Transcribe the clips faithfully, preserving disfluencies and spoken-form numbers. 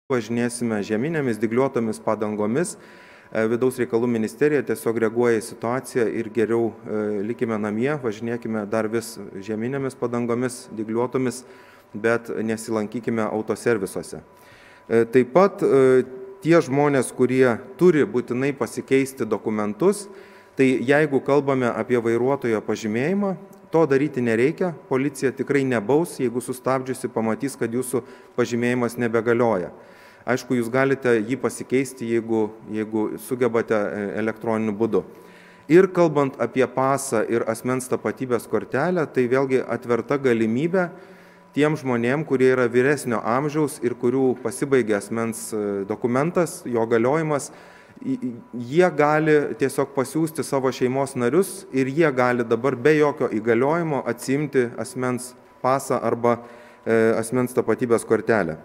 Važinėsime žieminėmis, dygliuotomis padangomis. Vidaus reikalų ministerija tiesiog reaguoja į situaciją ir geriau likime namie, važinėkime dar vis žieminėmis padangomis, dygliuotomis, bet nesilankykime autoservisuose. Taip pat tie žmonės, kurie turi būtinai pasikeisti dokumentus, tai jeigu kalbame apie vairuotojo pažymėjimą, to daryti nereikia, policija tikrai nebaus, jeigu sustabdžiusi pamatys, kad jūsų pažymėjimas nebegalioja. Aišku, jūs galite jį pasikeisti, jeigu, jeigu sugebate elektroniniu būdu. Ir kalbant apie pasą ir asmens tapatybės kortelę, tai vėlgi atverta galimybė tiem žmonėm, kurie yra vyresnio amžiaus ir kurių pasibaigia asmens dokumentas, jo galiojimas, jie gali tiesiog pasiųsti savo šeimos narius ir jie gali dabar be jokio įgaliojimo atsiimti asmens pasą arba asmens tapatybės kortelę.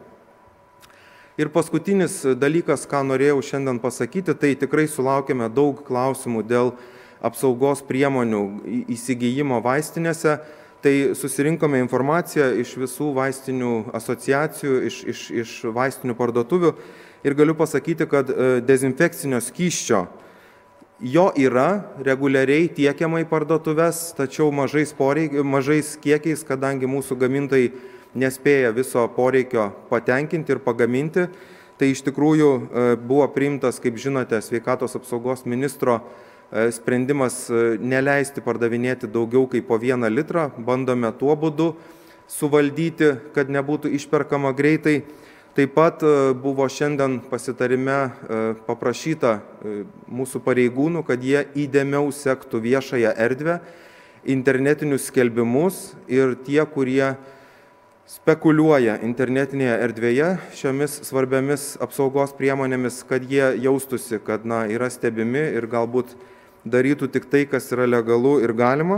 Ir paskutinis dalykas, ką norėjau šiandien pasakyti, tai tikrai sulaukėme daug klausimų dėl apsaugos priemonių įsigijimo vaistinėse. Tai susirinkome informaciją iš visų vaistinių asociacijų, iš, iš, iš vaistinių parduotuvių ir galiu pasakyti, kad dezinfekcinio skysčio jo yra reguliariai tiekiama į parduotuves, tačiau mažais, poreik, mažais kiekiais, kadangi mūsų gamintojai nespėja viso poreikio patenkinti ir pagaminti. Tai iš tikrųjų buvo priimtas, kaip žinote, sveikatos apsaugos ministro sprendimas neleisti pardavinėti daugiau kaip po vieną litrą. Bandome tuo būdu suvaldyti, kad nebūtų išperkama greitai. Taip pat buvo šiandien pasitarime paprašyta mūsų pareigūnų, kad jie įdėmiau sektų viešąją erdvę, internetinius skelbimus ir tie, kurie spekuliuoja internetinėje erdvėje šiomis svarbiamis apsaugos priemonėmis, kad jie jaustųsi, kad na, yra stebimi ir galbūt darytų tik tai, kas yra legalu ir galima.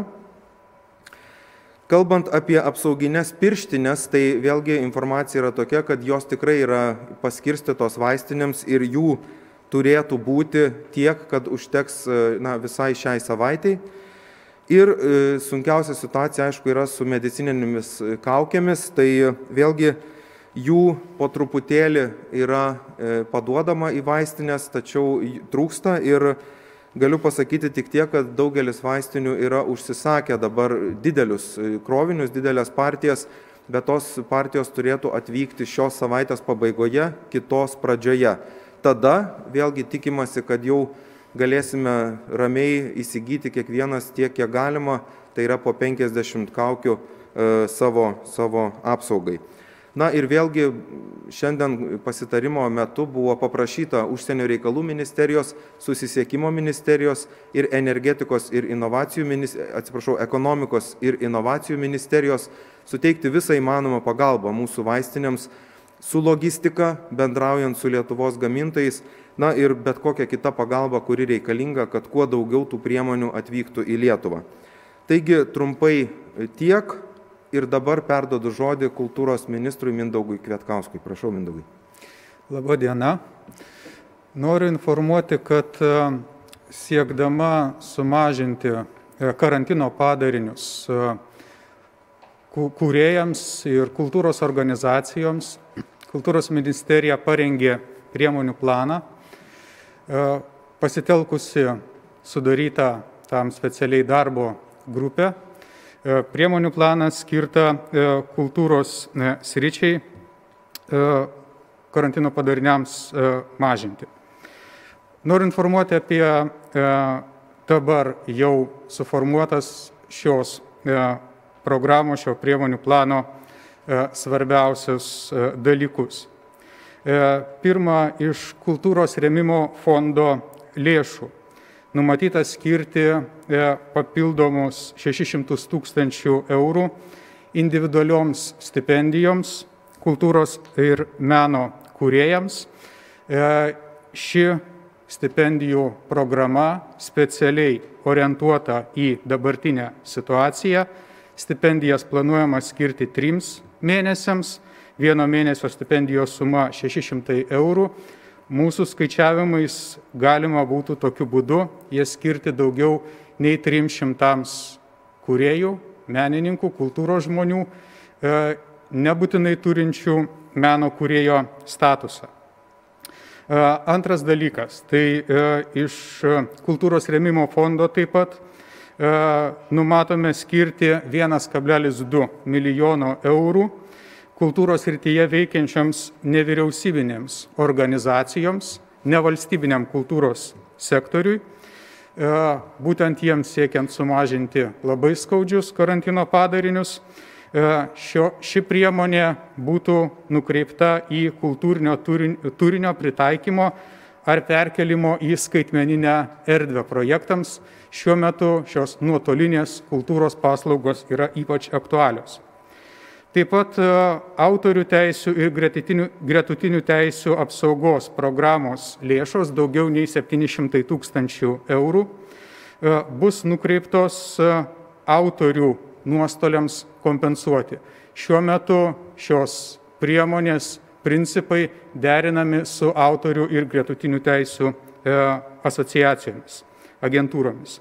Kalbant apie apsauginės pirštinės, tai vėlgi informacija yra tokia, kad jos tikrai yra paskirstytos vaistinėms ir jų turėtų būti tiek, kad užteks na, visai šiai savaitai. Ir sunkiausia situacija, aišku, yra su medicininėmis kaukėmis, tai vėlgi jų po truputėlį yra paduodama į vaistinės, tačiau trūksta ir galiu pasakyti tik tiek, kad daugelis vaistinių yra užsisakę dabar didelius krovinius, didelės partijas, bet tos partijos turėtų atvykti šios savaitės pabaigoje, kitos pradžioje. Tada vėlgi tikimasi, kad jau galėsime ramiai įsigyti kiekvienas tiek, kiek galima, tai yra po penkiasdešimt kaukių e, savo, savo apsaugai. Na ir vėlgi šiandien pasitarimo metu buvo paprašyta Užsienio reikalų ministerijos, Susisiekimo ministerijos ir energetikos ir inovacijų, atsiprašau, ekonomikos ir inovacijų ministerijos suteikti visą įmanomą pagalbą mūsų vaistinėms su logistika, bendraujant su Lietuvos gamintojais, na ir bet kokia kita pagalba, kuri reikalinga, kad kuo daugiau tų priemonių atvyktų į Lietuvą. Taigi trumpai tiek ir dabar perduodu žodį kultūros ministrui Mindaugui Kvietkauskui. Prašau, Mindaugai. Labą dieną. Noriu informuoti, kad siekdama sumažinti karantino padarinius kūrėjams ir kultūros organizacijoms, Kultūros ministerija parengė priemonių planą, pasitelkusi sudarytą tam specialiai darbo grupę. Priemonių planas skirta kultūros sričiai karantino padariniams mažinti. Noriu informuoti apie dabar jau suformuotas šios programos, šio priemonių plano svarbiausius dalykus. Pirma, iš kultūros rėmimo fondo lėšų numatyta skirti papildomus šešis šimtus tūkstančių eurų individualioms stipendijoms kultūros ir meno kūrėjams. Ši stipendijų programa specialiai orientuota į dabartinę situaciją. Stipendijas planuojama skirti trims mėnesiams, vieno mėnesio stipendijos suma šeši šimtai eurų. Mūsų skaičiavimais galima būtų tokiu būdu jie skirti daugiau nei trims šimtams kūrėjų, menininkų, kultūros žmonių, nebūtinai turinčių meno kūrėjo statusą. Antras dalykas, tai iš kultūros rėmimo fondo taip pat numatome skirti vienas kablelis du milijono eurų kultūros srityje veikiančioms nevyriausybinėms organizacijoms, nevalstybiniam kultūros sektoriui, būtent jiems siekiant sumažinti labai skaudžius karantino padarinius. Šio, ši priemonė būtų nukreipta į kultūrinio turinio pritaikymo ar perkelimo į skaitmeninę erdvę projektams. Šiuo metu šios nuotolinės kultūros paslaugos yra ypač aktualios. Taip pat autorių teisių ir gretutinių teisių apsaugos programos lėšos, daugiau nei septyni šimtai tūkstančių eurų, bus nukreiptos autorių nuostoliams kompensuoti. Šiuo metu šios priemonės principai derinami su autorių ir gretutinių teisių asociacijomis, agentūromis.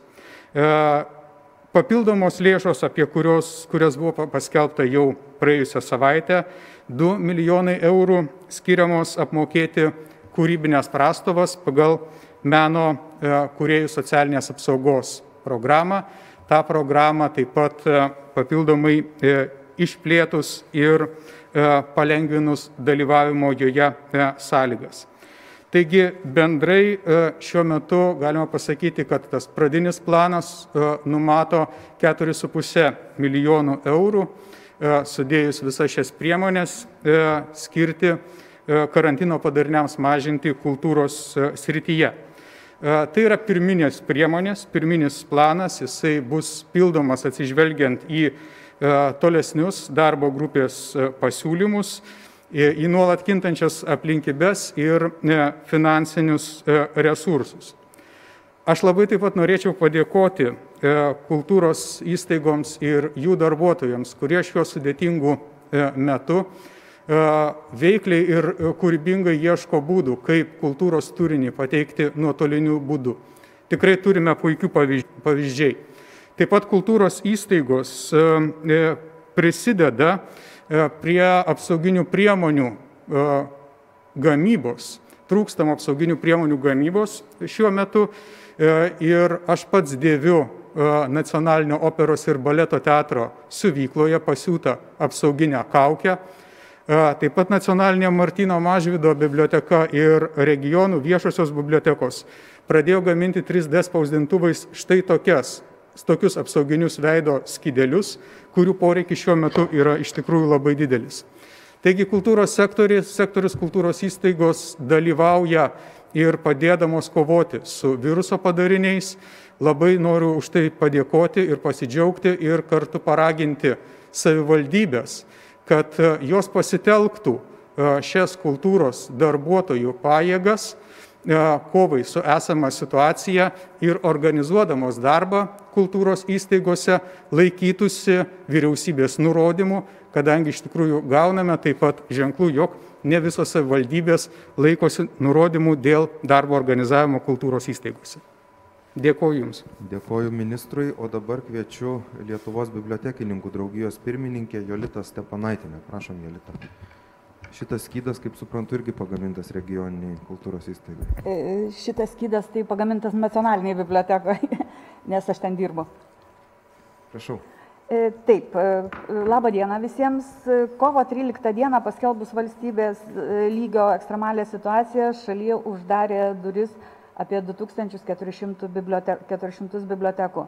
Papildomos lėšos, apie kurios, kurias buvo paskelbta jau praėjusią savaitę, du milijonai eurų skiriamos apmokėti kūrybinės prastovas pagal meno kūrėjų socialinės apsaugos programą. Ta programa taip pat papildomai išplėtus ir palengvinus dalyvavimo joje sąlygas. Taigi bendrai šiuo metu galima pasakyti, kad tas pradinis planas numato keturi su puse milijonų eurų, sudėjus visas šias priemonės skirti karantino padariniams mažinti kultūros srityje. Tai yra pirminės priemonės, pirminis planas, jisai bus pildomas atsižvelgiant į tolesnius darbo grupės pasiūlymus, į nuolat kintančias aplinkybes ir finansinius resursus. Aš labai taip pat norėčiau padėkoti kultūros įstaigoms ir jų darbuotojams, kurie šiuo sudėtingu metu veikliai ir kūrybingai ieško būdų, kaip kultūros turinį pateikti nuotoliniu būdu. Tikrai turime puikių pavyzdžiai. Taip pat kultūros įstaigos prisideda prie apsauginių priemonių gamybos, trūkstamų apsauginių priemonių gamybos šiuo metu ir aš pats dėviu Nacionalinio operos ir baleto teatro siuvykloje pasiūtą apsauginę kaukę. Taip pat Nacionalinė Martyno Mažvydo biblioteka ir regionų viešosios bibliotekos pradėjo gaminti trys D spausdintuvais štai tokias, tokius apsauginius veido skydelius, kurių poreikis šiuo metu yra iš tikrųjų labai didelis. Taigi kultūros sektorius, sektorius kultūros įstaigos dalyvauja ir padėdamos kovoti su viruso padariniais. Labai noriu už tai padėkoti ir pasidžiaugti ir kartu paraginti savivaldybės, kad jos pasitelktų šias kultūros darbuotojų pajėgas kovai su esama situacija ir organizuodamos darbą kultūros įstaigose laikytųsi vyriausybės nurodymų, kadangi iš tikrųjų gauname taip pat ženklų, jog ne visos savivaldybės laikosi nurodymų dėl darbo organizavimo kultūros įstaigose. Dėkoju Jums. Dėkoju ministrui, o dabar kviečiu Lietuvos bibliotekininkų draugijos pirmininkę Jolitą Steponaitinę. Prašom, Jolita. Šitas skydas, kaip suprantu, irgi pagamintas regioniniai kultūros įstaigai. Šitas skydas tai pagamintas nacionaliniai bibliotekoje, nes aš ten dirbu. Prašau. Taip, labą dieną visiems. Kovo tryliktą dieną paskelbus valstybės lygio ekstremalią situaciją, šalyje uždarė duris apie du tūkstančius keturis šimtus bibliotekų.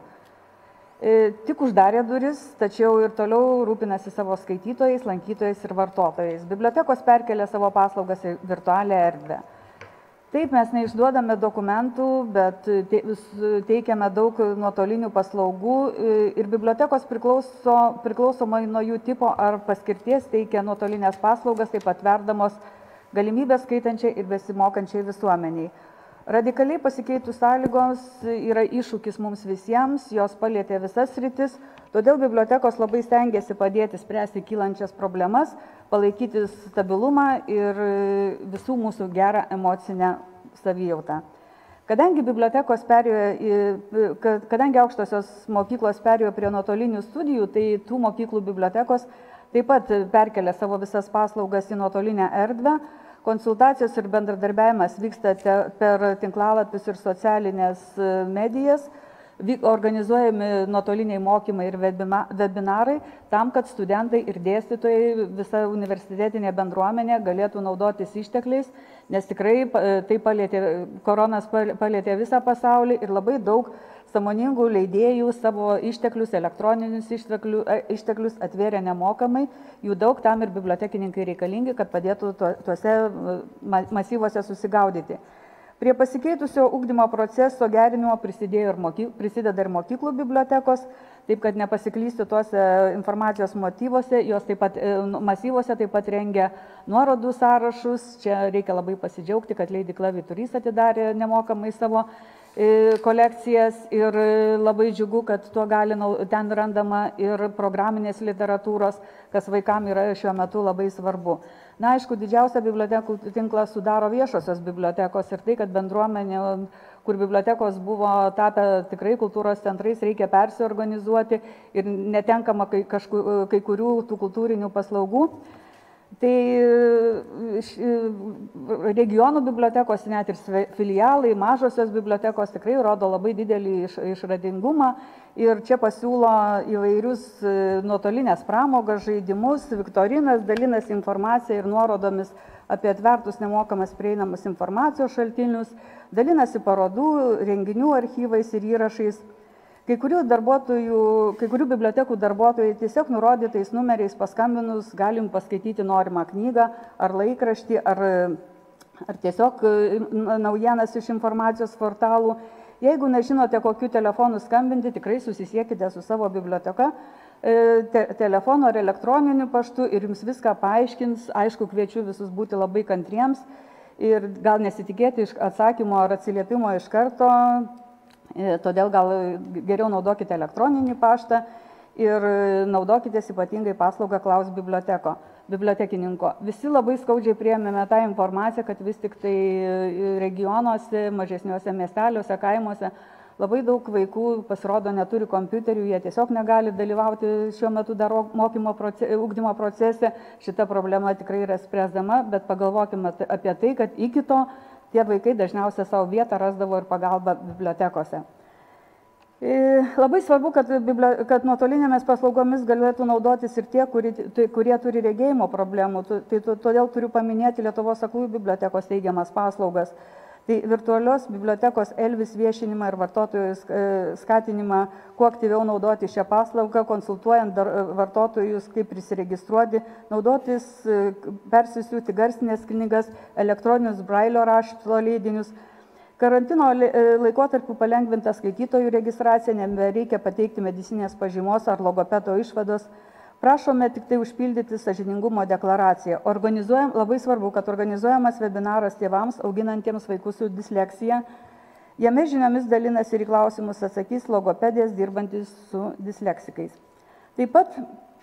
Tik uždarė duris, tačiau ir toliau rūpinasi savo skaitytojais, lankytojais ir vartotojais. Bibliotekos perkelia savo paslaugas į virtualią erdvę. Taip, mes neišduodame dokumentų, bet teikiame daug nuotolinių paslaugų ir bibliotekos priklauso, priklausomai nuo jų tipo ar paskirties teikia nuotolinės paslaugas, taip atverdamos galimybės skaitančiai ir besimokančiai visuomeniai. Radikaliai pasikeitus sąlygos yra iššūkis mums visiems, jos palietė visas sritis, todėl bibliotekos labai stengiasi padėti spręsti kylančias problemas, palaikyti stabilumą ir visų mūsų gerą emocinę savijautą. Kadangi bibliotekos perėjo, kadangi aukštosios mokyklos perėjo prie nuotolinių studijų, tai tų mokyklų bibliotekos taip pat perkelia savo visas paslaugas į nuotolinę erdvę. Konsultacijos ir bendradarbiavimas vyksta per tinklalapius ir socialinės medijas. Organizuojami nuotoliniai mokymai ir webinarai tam, kad studentai ir dėstytojai, visa universitetinė bendruomenė galėtų naudotis ištekliais, nes tikrai tai palėtė, koronas palėtė visą pasaulį ir labai daug sąmoningų leidėjų savo išteklius, elektroninius išteklius atvėrė nemokamai. Jų daug, tam ir bibliotekininkai reikalingi, kad padėtų tuose masyvuose susigaudyti. Prie pasikeitusio ugdymo proceso gerinimo prisidėjo ir moky, prisideda ir mokyklų bibliotekos, taip kad nepasiklysti tuose informacijos motyvuose, jos taip pat, masyvuose taip pat rengia nuorodų sąrašus. Čia reikia labai pasidžiaugti, kad leidykla Vyturys atidarė nemokamai savo kolekcijas ir labai džiugu, kad tuo gali, ten randama ir programinės literatūros, kas vaikams yra šiuo metu labai svarbu. Na, aišku, didžiausią bibliotekų tinklą sudaro viešosios bibliotekos ir tai, kad bendruomenė, kur bibliotekos buvo tapę tikrai kultūros centrais, reikia persiorganizuoti ir netenkama kai, kažku, kai kurių tų kultūrinių paslaugų. Tai regionų bibliotekos, net ir filialai, mažosios bibliotekos tikrai rodo labai didelį išradingumą ir čia pasiūlo įvairius nuotolinės pramogas, žaidimus, viktorinas, dalinasi informacija ir nuorodomis apie atvertus nemokamas prieinamus informacijos šaltinius, dalinasi parodų, renginių archyvais ir įrašais. Kai kurių, kai kurių bibliotekų darbuotojai tiesiog nurodytais numeriais paskambinus galim paskaityti norimą knygą ar laikraštį, ar, ar tiesiog naujienas iš informacijos portalų. Jeigu nežinote, kokiu telefonu skambinti, tikrai susisiekite su savo biblioteka te, telefonu ar elektroniniu paštu ir jums viską paaiškins. Aišku, kviečiu visus būti labai kantriems ir gal nesitikėti atsakymo ar atsiliepimo iš karto. Todėl gal geriau naudokite elektroninį paštą ir naudokitės ypatingai paslaugą Klaus biblioteko, bibliotekininko. Visi labai skaudžiai priėmėme tą informaciją, kad vis tik tai regionuose, mažesniuose miesteliuose, kaimuose labai daug vaikų pasirodo neturi kompiuterių, jie tiesiog negali dalyvauti šiuo metu dar mokymo proce, ugdymo procese. Šita problema tikrai yra spręsdama, bet pagalvokime apie tai, kad iki to tie vaikai dažniausiai savo vietą rasdavo ir pagalbą bibliotekose. Labai svarbu, kad, kad nuotolinėmis paslaugomis galėtų naudotis ir tie, kurie, kurie turi regėjimo problemų. Tai todėl turiu paminėti Lietuvos aklųjų bibliotekos teigiamas paslaugas. Tai virtualios bibliotekos Elvis viešinimą ir vartotojų skatinimą kuo aktyviau naudoti šią paslaugą, konsultuojant vartotojus, kaip prisiregistruoti, naudotis, persisiųsti garsinės knygas, elektroninius brailio rašto leidinius. Karantino laikotarpiu palengvinta skaitytojų registracija, nebereikia pateikti medicinės pažymos ar logopedo išvados. Prašome tik tai užpildyti sąžiningumo deklaraciją. Organizuojam, labai svarbu, kad organizuojamas webinaras tėvams auginantiems vaikus su disleksija. Jame žiniomis dalinasi ir į klausimus atsakys logopedės dirbantis su disleksikais. Taip pat,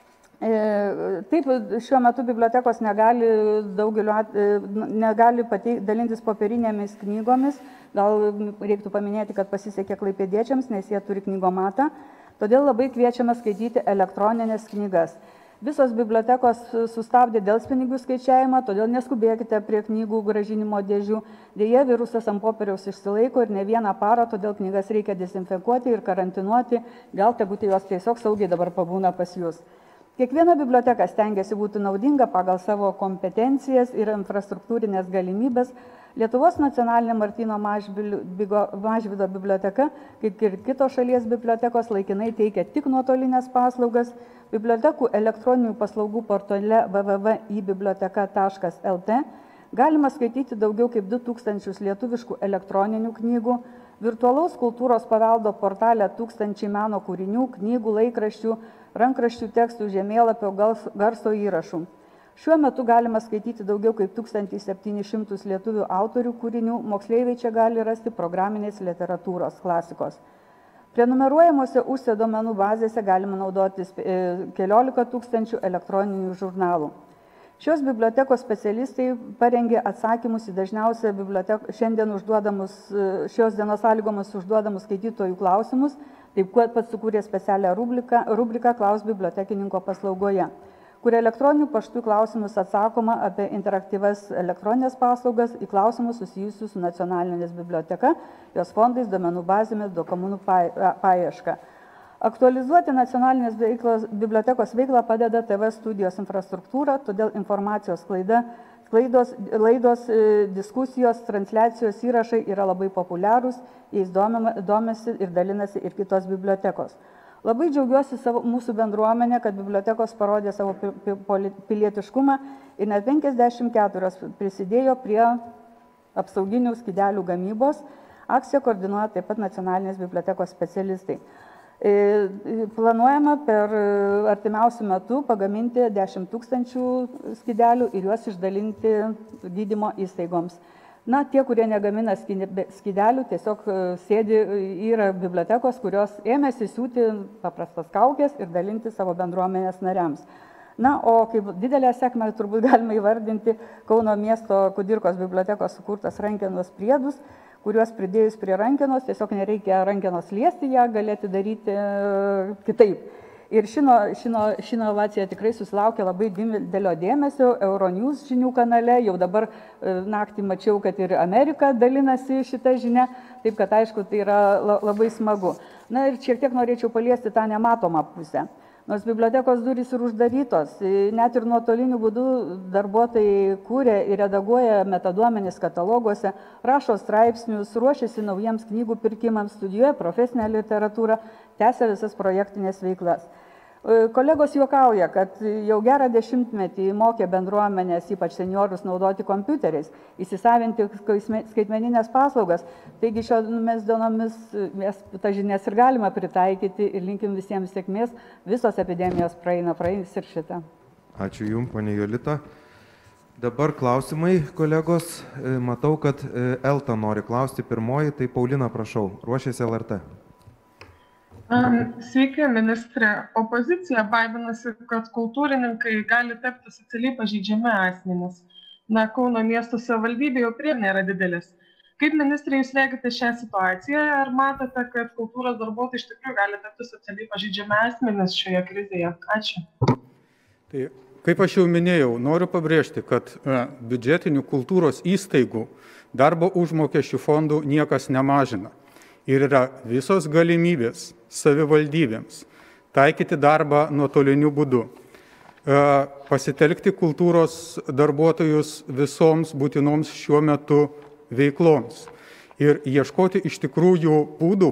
e, taip, šiuo metu bibliotekos negali, daugeliu, negali pateik, dalintis popierinėmis knygomis. Gal reiktų paminėti, kad pasisekė klaipėdiečiams, nes jie turi knygomatą. Todėl labai kviečiame skaityti elektroninės knygas. Visos bibliotekos sustabdė delspinigių skaičiavimą, todėl neskubėkite prie knygų grąžinimo dėžių. Deja, virusas ant popieriaus išsilaiko ir ne vieną parą, todėl knygas reikia dezinfekuoti ir karantinuoti. Gal tegul jos tiesiog saugiai dabar pabūna pas jūs. Kiekviena biblioteka stengiasi būti naudinga pagal savo kompetencijas ir infrastruktūrinės galimybės. Lietuvos nacionalinė Martyno Mažvydo biblioteka, kaip ir kitos šalies bibliotekos, laikinai teikia tik nuotolinės paslaugas. Bibliotekų elektroninių paslaugų portale w w w taškas i biblioteka taškas l t galima skaityti daugiau kaip du tūkstančius lietuviškų elektroninių knygų, virtualaus kultūros paveldo portale tūkstančiai meno kūrinių, knygų, laikraščių, rankraščių tekstų, žemėlapio, garso įrašų. Šiuo metu galima skaityti daugiau kaip tūkstantį septynis šimtus lietuvių autorių kūrinių, moksleiviai čia gali rasti programinės literatūros klasikos. Prenumeruojamuose užsienio duomenų bazėse galima naudotis keliolika tūkstančių elektroninių žurnalų. Šios bibliotekos specialistai parengė atsakymus į dažniausiai šiandien užduodamus, šios dienos sąlygomis užduodamus skaitytojų klausimus, taip pat pats sukūrė specialią rubriką, rubriką Klaus bibliotekininko paslaugoje, kur elektroniniu paštu į klausimus atsakoma apie interaktyvias elektroninės paslaugas, į klausimus susijusius su nacionalinės biblioteka, jos fondais, duomenų bazėmis, dokumentų paieška. Aktualizuoti nacionalinės veiklos, bibliotekos veiklą padeda T V studijos infrastruktūra, todėl informacijos sklaida, sklaidos, laidos, diskusijos, transliacijos įrašai yra labai populiarūs, jais domisi ir dalinasi ir kitos bibliotekos. Labai džiaugiuosi savo, mūsų bendruomenė, kad bibliotekos parodė savo pilietiškumą ir net penkiasdešimt keturios prisidėjo prie apsauginių skydelių gamybos. Akciją koordinuoja taip pat nacionalinės bibliotekos specialistai. Planuojama per artimiausių metų pagaminti dešimt tūkstančių skydelių ir juos išdalinti gydymo įstaigoms. Na, tie, kurie negamina skydelių, tiesiog sėdi, yra bibliotekos, kurios ėmėsi siūti paprastas kaukės ir dalinti savo bendruomenės nariams. Na, o kaip didelę sėkmę turbūt galima įvardinti Kauno miesto Kudirkos bibliotekos sukurtas rankenos priedus, kuriuos pridėjus prie rankenos, tiesiog nereikia rankenos liesti, ją galėti daryti kitaip. Ir šino, šino, ši inovacija tikrai susilaukė labai didelio dėmesio Euronews žinių kanale. Jau dabar naktį mačiau, kad ir Amerika dalinasi šitą žinią, taip kad aišku, tai yra labai smagu. Na ir šiek tiek norėčiau paliesti tą nematomą pusę. Nors bibliotekos durys ir uždarytos, net ir nuotoliniu būdu darbuotojai kūrė ir redaguoja metaduomenis kataloguose, rašo straipsnius, ruošiasi naujiems knygų pirkimams, studijuoja profesinę literatūrą, tęsia visas projektinės veiklas. Kolegos juokauja, kad jau gerą dešimtmetį mokė bendruomenės, ypač seniorus, naudoti kompiuteriais, įsisavinti skaitmeninės paslaugas. Taigi šiomis dienomis mes tas žinias ir galima pritaikyti ir linkim visiems sėkmės. Visos epidemijos praeina, praeis ir šitą. Ačiū Jums, ponė Jolita. Dabar klausimai, kolegos. Matau, kad Elta nori klausti pirmoji, tai Paulina, prašau, ruošiasi L R T. Sveiki, ministrė. Opozicija baiminasi, kad kultūrininkai gali tapti socialiai pažeidžiami asmenys. Na, Kauno miesto savivaldybė jau prie nėra didelis. Kaip, ministrė, jūs regite šią situaciją? Ar matote, kad kultūros darbuotojai iš tikrųjų gali tapti socialiai pažeidžiami asmenys šioje krizėje? Ačiū. Tai, kaip aš jau minėjau, noriu pabrėžti, kad e, biudžetinių kultūros įstaigų darbo užmokesčių fondų niekas nemažina. Ir yra visos galimybės savivaldybėms taikyti darbą nuotoliniu būdu, pasitelkti kultūros darbuotojus visoms būtinoms šiuo metu veikloms ir ieškoti iš tikrųjų būdų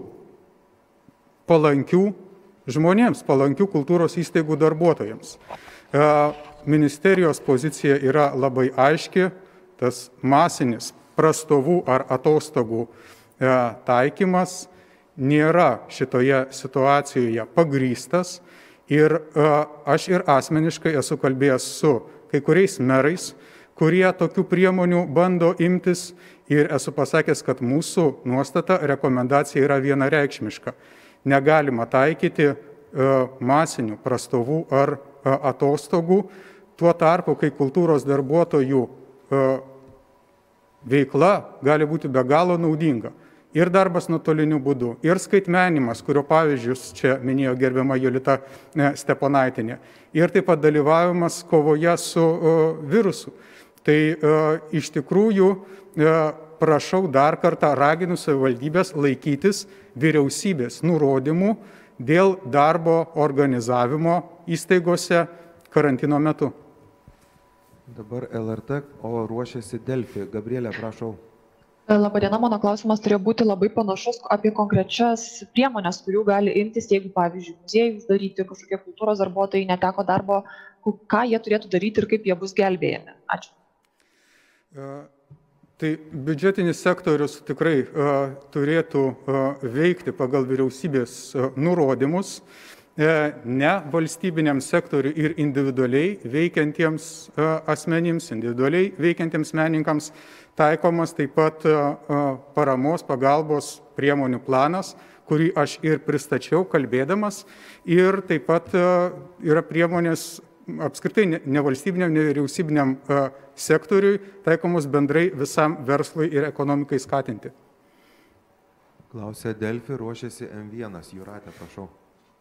palankių žmonėms, palankių kultūros įstaigų darbuotojams. Ministerijos pozicija yra labai aiški, tas masinis prastovų ar atostogų taikymas nėra šitoje situacijoje pagrįstas ir aš ir asmeniškai esu kalbėjęs su kai kuriais merais, kurie tokių priemonių bando imtis ir esu pasakęs, kad mūsų nuostata, rekomendacija yra vienareikšmiška. Negalima taikyti masinių prastovų ar atostogų, tuo tarpu, kai kultūros darbuotojų veikla gali būti be galo naudinga. Ir darbas nuotoliniu būdu, ir skaitmenimas, kurio pavyzdžius čia minėjo gerbiama Jolita Steponaitinė, ir taip pat dalyvavimas kovoje su virusu. Tai iš tikrųjų prašau dar kartą raginu savivaldybės laikytis vyriausybės nurodymų dėl darbo organizavimo įstaigose karantino metu. Dabar L R T, o ruošiasi Delfi. Gabrielė, prašau. Labadiena, mano klausimas turėjo būti labai panašus apie konkrečias priemonės, kurių gali imtis, jeigu, pavyzdžiui, muziejai uždaryti, kažkokie kultūros darbuotojai neteko darbo, ką jie turėtų daryti ir kaip jie bus gelbėjami. Ačiū. Tai biudžetinis sektorius tikrai turėtų veikti pagal vyriausybės nurodymus, ne valstybiniam sektoriui ir individualiai veikiantiems asmenims, individualiai veikiantiems menininkams taikomas taip pat paramos pagalbos priemonių planas, kurį aš ir pristačiau kalbėdamas, ir taip pat yra priemonės apskritai nevalstybiniam, nevyriausybiniam sektoriui taikomos bendrai visam verslui ir ekonomikai skatinti. Klausė Delfi, ruošiasi M vienas. Jūratė, prašau.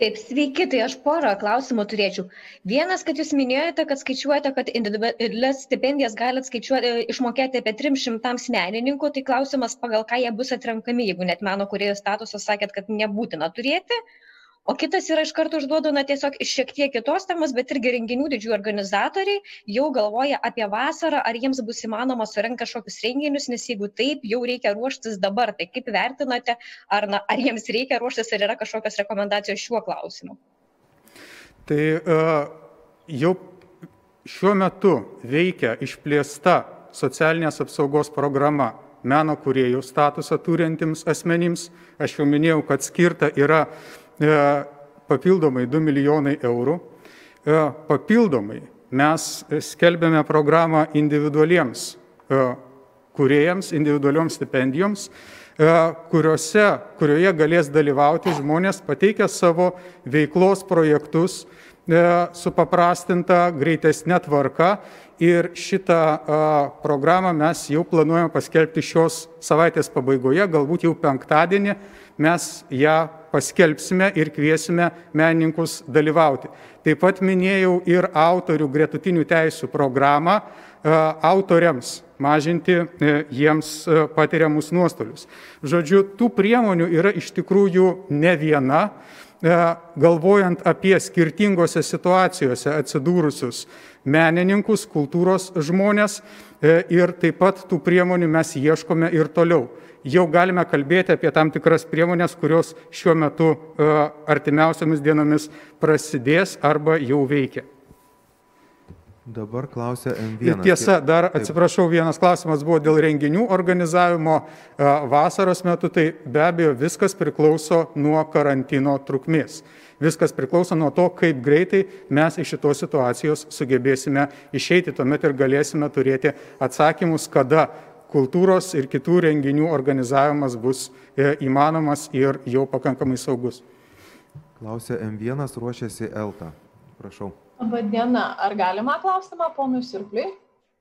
Taip, sveiki, tai aš porą klausimų turėčiau. Vienas, kad jūs minėjote, kad skaičiuojate, kad individualias stipendijas galite skaičiuoti, išmokėti apie trim šimtams menininkų, tai klausimas, pagal ką jie bus atrenkami, jeigu net meno kūrėjo statusą sakėt, kad nebūtina turėti. O kitas yra iš karto užduodu, na tiesiog iš šiek tiek kitos temos, bet irgi renginių didžiųjų organizatoriai jau galvoja apie vasarą, ar jiems bus įmanoma surengti kažkokius renginius, nes jeigu taip, jau reikia ruoštis dabar. Tai kaip vertinate, ar, na, ar jiems reikia ruoštis, ar yra kažkokios rekomendacijos šiuo klausimu? Tai uh, jau šiuo metu veikia išplėsta socialinės apsaugos programa meno kūrėjų statusą turintiems asmenims. Aš jau minėjau, kad skirta yra papildomai du milijonai eurų. Papildomai mes skelbėme programą individualiems kūrėjams, individualioms stipendijoms, kuriuose, kurioje galės dalyvauti žmonės pateikę savo veiklos projektus supaprastinta greitesnė tvarka. Ir šitą programą mes jau planuojame paskelbti šios savaitės pabaigoje, galbūt jau penktadienį mes ją paskelbsime ir kviesime menininkus dalyvauti. Taip pat minėjau ir autorių gretutinių teisių programą autoriams mažinti jiems patiriamus nuostolius. Žodžiu, tų priemonių yra iš tikrųjų ne viena. Galvojant apie skirtingose situacijose atsidūrusius menininkus, kultūros žmonės ir taip pat tų priemonių mes ieškome ir toliau. Jau galime kalbėti apie tam tikras priemonės, kurios šiuo metu artimiausiamis dienomis prasidės arba jau veikia. Dabar klausia M vienas. Tiesa, dar atsiprašau, vienas klausimas buvo dėl renginių organizavimo vasaros metu, tai be abejo viskas priklauso nuo karantino trukmės. Viskas priklauso nuo to, kaip greitai mes iš šitos situacijos sugebėsime išeiti, tuomet ir galėsime turėti atsakymus, kada kultūros ir kitų renginių organizavimas bus įmanomas ir jau pakankamai saugus. Klausia M vienas, ruošiasi Elta. Prašau. Labadiena, ar galima klausimą ponui Surpliui?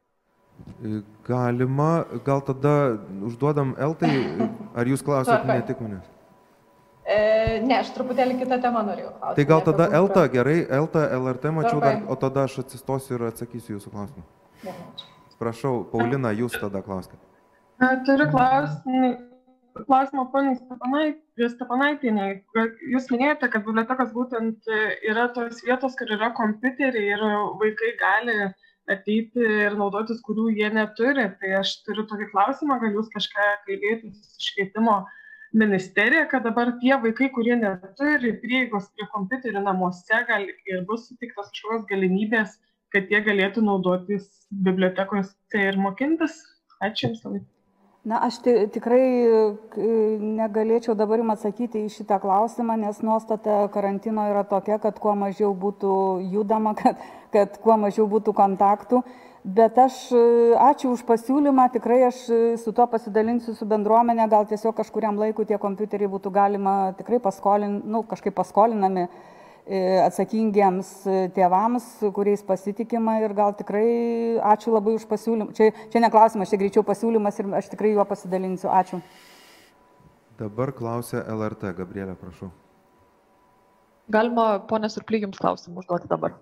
Galima, gal tada užduodam Eltai, ar jūs klausėt ne tik manęs? E, ne, aš truputėlį kitą temą norėjau klausti. Tai gal tada Elta, gerai, Elta, L R T mačiau, dar, o tada aš atsistosiu ir atsakysiu jūsų klausimą. Prašau, Paulina, jūs tada klauskite. Turiu klausimą. Klausimą poniai Stepanaitienei. Jūs minėjote, kad bibliotekos būtent yra tos vietos, kur yra kompiuteriai ir vaikai gali ateiti ir naudotis, kurių jie neturi. Tai aš turiu tokį klausimą, gal jūs kažką kalbėjote su švietimo ministerija, kad dabar tie vaikai, kurie neturi prieigos prie kompiuterių namuose, gal ir bus suteiktos kažkokios galimybės, kad jie galėtų naudotis bibliotekose ir mokintis. Ačiū Jums labai. Na, aš tikrai negalėčiau dabar jums atsakyti į šitą klausimą, nes nuostata karantino yra tokia, kad kuo mažiau būtų judama, kad, kad kuo mažiau būtų kontaktų. Bet aš ačiū už pasiūlymą, tikrai aš su tuo pasidalinsiu su bendruomenė, gal tiesiog kažkuriam laikui tie kompiuteriai būtų galima tikrai paskolin, nu, kažkaip paskolinami atsakingiems tėvams, kuriais pasitikima ir gal tikrai ačiū labai už pasiūlymą. Čia, čia ne klausimas, čia greičiau pasiūlymas ir aš tikrai juo pasidalinsiu. Ačiū. Dabar klausia L R T. Gabrielė, prašau. Galima, ponė Surply, jums klausimą užduoti dabar.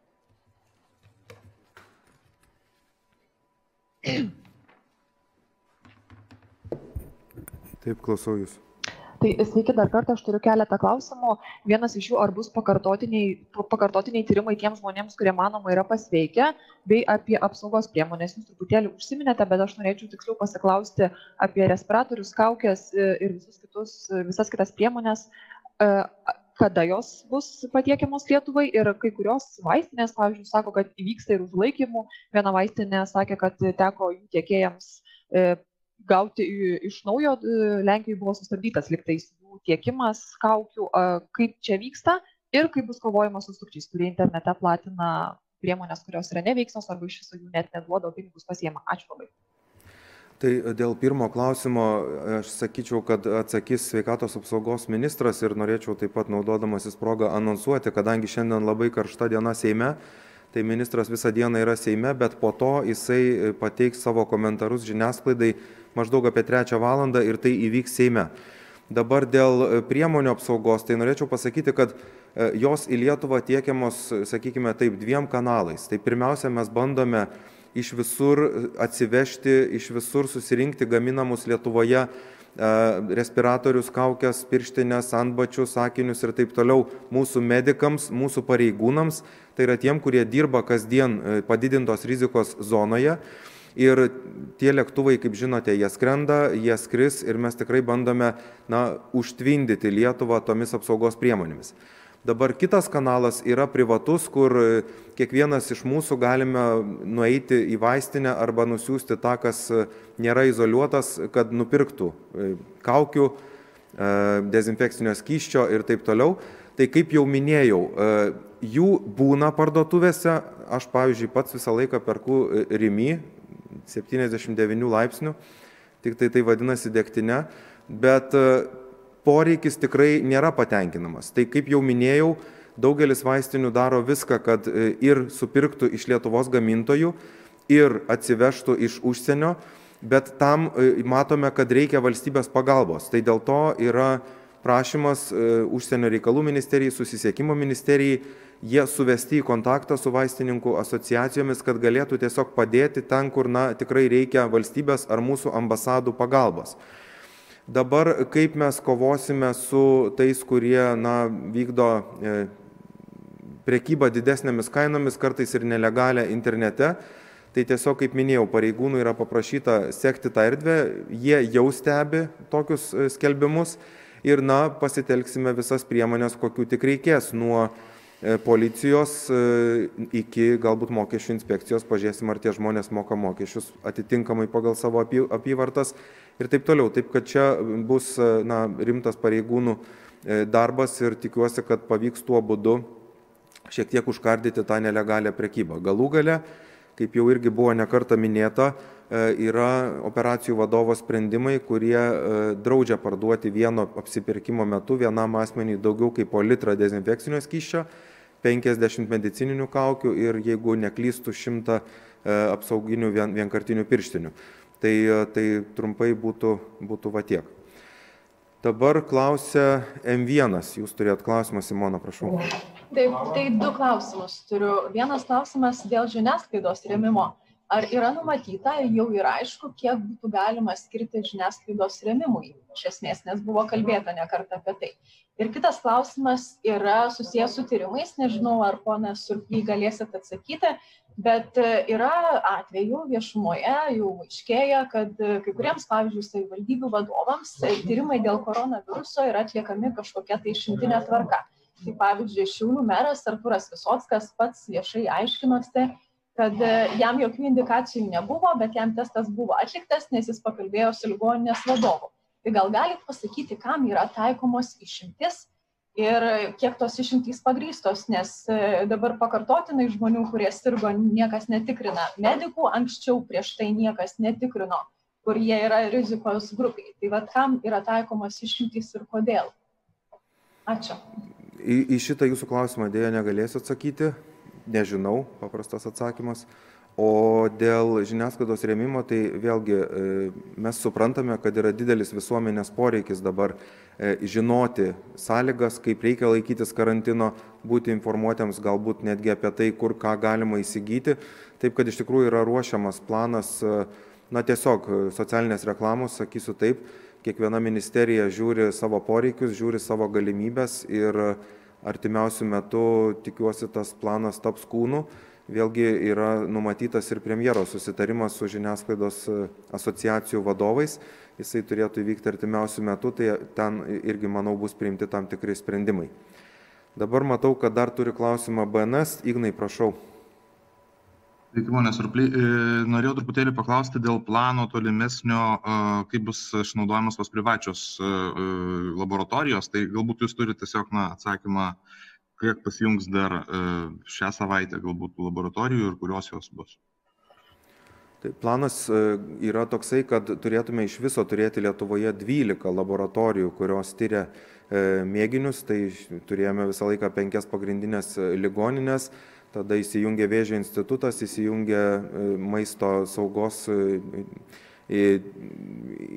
Taip, klausau jūs. Tai sveiki dar kartą, aš turiu keletą klausimų. Vienas iš jų, ar bus pakartotiniai, pakartotiniai tyrimai tiems žmonėms, kurie manoma yra pasveikę, bei apie apsaugos priemonės. Jūs truputėlį užsiminėte, bet aš norėčiau tiksliau pasiklausti apie respiratorius, kaukės ir visus kitus, visas kitas priemonės, kada jos bus patiekiamos Lietuvai ir kai kurios vaistinės, pavyzdžiui, sako, kad įvyksta ir užlaikymų. Viena vaistinė sakė, kad teko jų tiekėjams gauti iš naujo, Lenkijoje buvo sustabdytas liktais jų tiekimas kaukių, kaip čia vyksta ir kaip bus kovojama su sukčiais, kurie internete platina priemonės, kurios yra neveiksnos arba iš viso jų net neduoda, o pinigus pasiema. Ačiū labai. Tai dėl pirmo klausimo aš sakyčiau, kad atsakys sveikatos apsaugos ministras ir norėčiau taip pat naudodamasis progą anonsuoti, kadangi šiandien labai karšta diena Seime, tai ministras visą dieną yra Seime, bet po to jisai pateiks savo komentarus žiniasklaidai maždaug apie trečią valandą ir tai įvyks Seime. Dabar dėl priemonių apsaugos, tai norėčiau pasakyti, kad jos į Lietuvą tiekiamos, sakykime taip, dviem kanalais. Tai pirmiausia, mes bandome iš visur atsivežti, iš visur susirinkti gaminamus Lietuvoje respiratorius, kaukės, pirštinės, antbačius, akinius ir taip toliau mūsų medikams, mūsų pareigūnams, tai yra tiem, kurie dirba kasdien padidintos rizikos zonoje. Ir tie lėktuvai, kaip žinote, jie skrenda, jie skris ir mes tikrai bandome na, užtvindyti Lietuvą tomis apsaugos priemonėmis. Dabar kitas kanalas yra privatus, kur kiekvienas iš mūsų galime nueiti į vaistinę arba nusiųsti tą, kas nėra izoliuotas, kad nupirktų kaukių, dezinfekcinio skysčio ir taip toliau. Tai kaip jau minėjau, jų būna parduotuvėse, aš pavyzdžiui pats visą laiką perku Rimi, septyniasdešimt devynių laipsnių, tik tai tai vadinasi degtinė, bet poreikis tikrai nėra patenkinamas. Tai kaip jau minėjau, daugelis vaistinių daro viską, kad ir supirktų iš Lietuvos gamintojų, ir atsivežtų iš užsienio, bet tam matome, kad reikia valstybės pagalbos. Tai dėl to yra prašymas Užsienio reikalų ministerijai, Susisiekimo ministerijai, jie suvesti į kontaktą su vaistininkų asociacijomis, kad galėtų tiesiog padėti ten, kur na, tikrai reikia valstybės ar mūsų ambasadų pagalbos. Dabar kaip mes kovosime su tais, kurie na, vykdo e, prekybą didesnėmis kainomis, kartais ir nelegalią internete, tai tiesiog, kaip minėjau, pareigūnų yra paprašyta sekti tą erdvę, jie jau stebi tokius skelbimus ir na, pasitelksime visas priemonės, kokių tik reikės, nuo policijos iki galbūt mokesčių inspekcijos, pažiūrėsim, ar tie žmonės moka mokesčius atitinkamai pagal savo apyvartas ir taip toliau. Taip, kad čia bus na, rimtas pareigūnų darbas ir tikiuosi, kad pavyks tuo būdu šiek tiek užkardyti tą nelegalią prekybą. Galų gale, kaip jau irgi buvo ne kartą minėta, yra operacijų vadovo sprendimai, kurie draudžia parduoti vieno apsipirkimo metu vienam asmeniui daugiau kaip po litrą dezinfekcinio skysčio, penkiasdešimt medicininių kaukių ir, jeigu neklystų, šimtą apsauginių vien, vienkartinių pirštinių. Tai, tai trumpai būtų, būtų va tiek. Dabar klausia M vienas. Jūs turėjot klausimą, Simona, prašau. Taip, tai du klausimus turiu. Vienas klausimas dėl žiniasklaidos rėmimo. Ar yra numatyta, jau yra aišku, kiek būtų galima skirti žiniasklaidos rėmimui, iš esmės, nes buvo kalbėta ne kartą apie tai. Ir kitas klausimas yra susijęs su tyrimais, nežinau, ar ponas Surply galėsit atsakyti, bet yra atvejų viešumoje, jau aiškėja, kad kai kuriems, pavyzdžiui, savivaldybių vadovams tyrimai dėl koronaviruso yra atliekami kažkokia tai išimtinė tvarka. Tai pavyzdžiui, Šiaulių meras Artūras Visockas pats viešai aiškinosi, kad jam jokių indikacijų nebuvo, bet jam testas buvo atliktas, nes jis pakalbėjo su ligoninės vadovu. Tai gal galit pasakyti, kam yra taikomos išimtis ir kiek tos išimtys pagrįstos, nes dabar pakartotinai žmonių, kurie sirgo, niekas netikrina. Medikų anksčiau prieš tai niekas netikrino, kur jie yra rizikos grupiai. Tai vad, kam yra taikomos išimtys ir kodėl? Ačiū. Į, į šitą jūsų klausimą dėja negalėsiu atsakyti. Nežinau, paprastas atsakymas. O dėl žiniasklaidos rėmimo, tai vėlgi mes suprantame, kad yra didelis visuomenės poreikis dabar žinoti sąlygas, kaip reikia laikytis karantino, būti informuotiems galbūt netgi apie tai, kur ką galima įsigyti. Taip, kad iš tikrųjų yra ruošiamas planas, na tiesiog socialinės reklamos, sakysiu taip, kiekviena ministerija žiūri savo poreikius, žiūri savo galimybės ir artimiausių metų, tikiuosi, tas planas taps kūnu. Vėlgi yra numatytas ir premjero susitarimas su žiniasklaidos asociacijų vadovais. Jisai turėtų įvykti artimiausių metų, tai ten irgi, manau, bus priimti tam tikri sprendimai. Dabar matau, kad dar turi klausimą B N S. Ignai, prašau. Sveiki, ponė Surply. Norėjau truputėlį paklausti dėl plano tolimesnio, kaip bus išnaudojamas tos privačios laboratorijos. Tai galbūt jūs turite tiesiog na, atsakymą, kiek pasijungs dar šią savaitę galbūt laboratorijų ir kurios jos bus. Tai planas yra toksai, kad turėtume iš viso turėti Lietuvoje dvylika laboratorijų, kurios tyria mėginius. Tai turėjome visą laiką penkias pagrindinės ligoninės. Tada įsijungė Vėžio institutas, įsijungė maisto saugos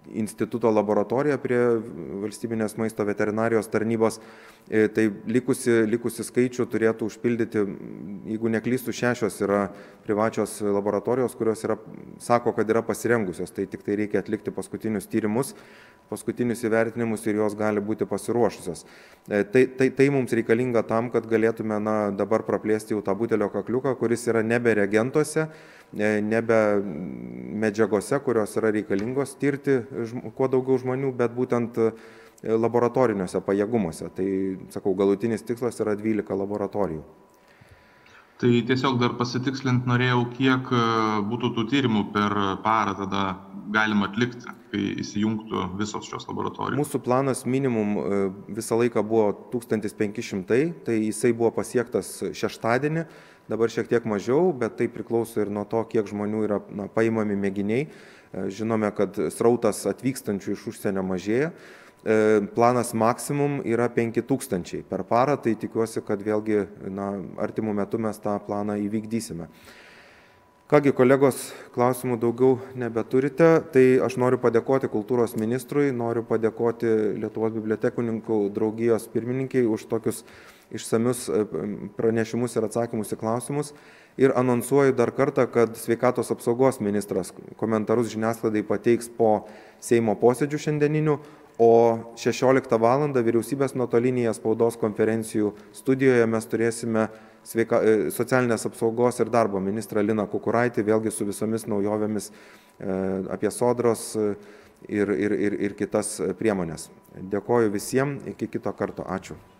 instituto laboratorija prie valstybinės maisto veterinarijos tarnybos. Tai likusi, likusi skaičių turėtų užpildyti, jeigu neklystų, šešios yra privačios laboratorijos, kurios yra, sako, kad yra pasirengusios. Tai tik tai reikia atlikti paskutinius tyrimus, paskutinius įvertinimus ir jos gali būti pasiruošusios. Tai, tai, tai mums reikalinga tam, kad galėtume na, dabar praplėsti jau tą butelio kakliuką, kuris yra nebe reagentuose, nebe medžiagose, kurios yra reikalingos tirti kuo daugiau žmonių, bet būtent laboratoriniuose pajėgumuose. Tai, sakau, galutinis tikslas yra dvylika laboratorijų. Tai tiesiog dar pasitikslint norėjau, kiek būtų tų tyrimų per parą tada galima atlikti, kai įsijungtų visos šios laboratorijos. Mūsų planas minimum visą laiką buvo tūkstantis penki šimtai, tai jisai buvo pasiektas šeštadienį, dabar šiek tiek mažiau, bet tai priklauso ir nuo to, kiek žmonių yra na, paimami mėginiai. Žinome, kad srautas atvykstančių iš užsienio mažėja. Planas maksimum yra penki tūkstančiai per parą, tai tikiuosi, kad vėlgi na, artimų metų mes tą planą įvykdysime. Kągi, kolegos, klausimų daugiau nebeturite, tai aš noriu padėkoti kultūros ministrui, noriu padėkoti Lietuvos bibliotekininkų draugijos pirmininkiai už tokius išsamius pranešimus ir atsakymus į klausimus. Ir anonsuoju dar kartą, kad sveikatos apsaugos ministras komentarus žiniasklaidai pateiks po Seimo posėdžių šiandieninių, o šešioliktą valandą vyriausybės nuotolinėje spaudos konferencijų studijoje mes turėsime sveika, socialinės apsaugos ir darbo ministrą Liną Kukuraitį, vėlgi su visomis naujovėmis apie sodros ir, ir, ir, ir kitas priemonės. Dėkoju visiems, iki kito karto. Ačiū.